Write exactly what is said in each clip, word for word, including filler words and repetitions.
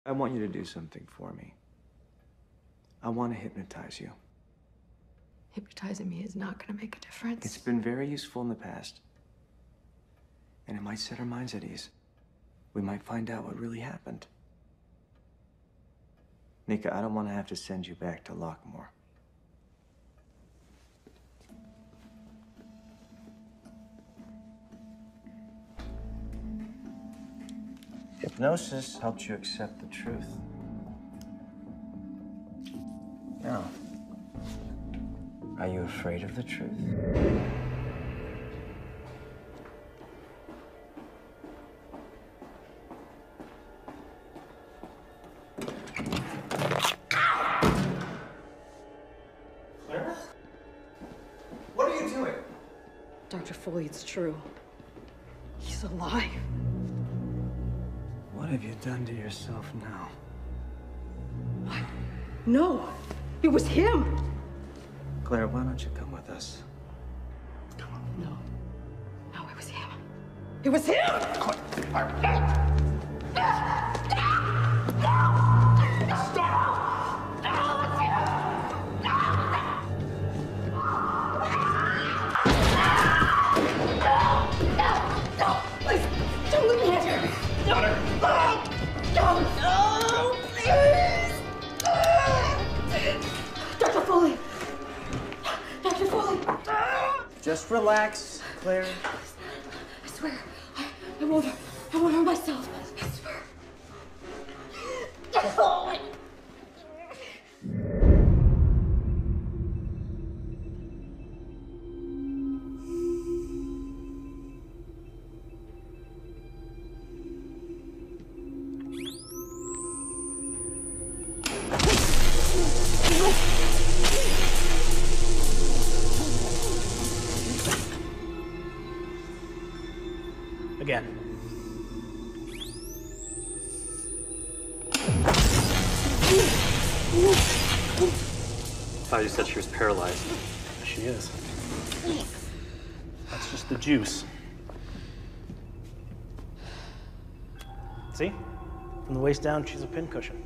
I want you to do something for me. I want to hypnotize you. Hypnotizing me is not going to make a difference. It's been very useful in the past. And it might set our minds at ease. We might find out what really happened. Nika, I don't want to have to send you back to Lockmore. Hypnosis helps you accept the truth. Now, are you afraid of the truth? Claire? What are you doing? Doctor Foley, it's true. He's alive. What have you done to yourself now? What? No! It was him! Claire, why don't you come with us? No. No, it was him. It was him! Doctor Foley! Doctor Foley! Just relax, Claire. I swear, I, I won't, I won't hurt myself. I swear. Oh. Again. I thought you said she was paralyzed. She is. That's just the juice. See? From the waist down, she's a pincushion.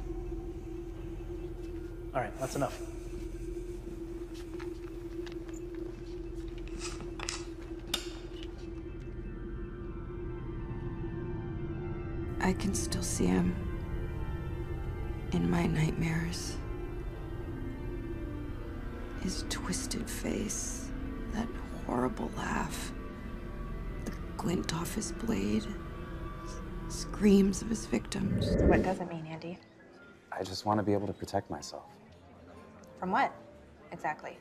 All right, that's enough. I can still see him in my nightmares. His twisted face, that horrible laugh, the glint off his blade, screams of his victims. So what does it mean, Andy? I just want to be able to protect myself. From what, exactly?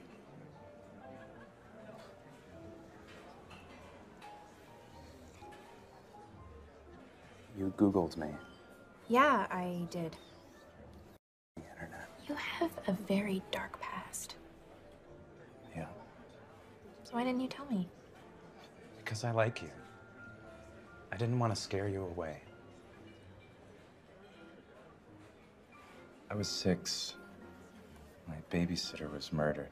You Googled me. Yeah, I did. The internet. You have a very dark past. Yeah. So why didn't you tell me? Because I like you. I didn't want to scare you away. I was six. My babysitter was murdered.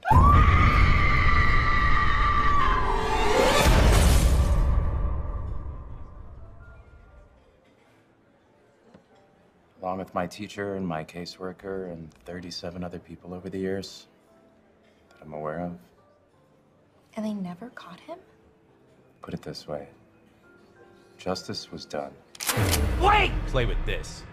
Along with my teacher and my caseworker and thirty-seven other people over the years that I'm aware of. And they never caught him? Put it this way. Justice was done. Wait! Play with this.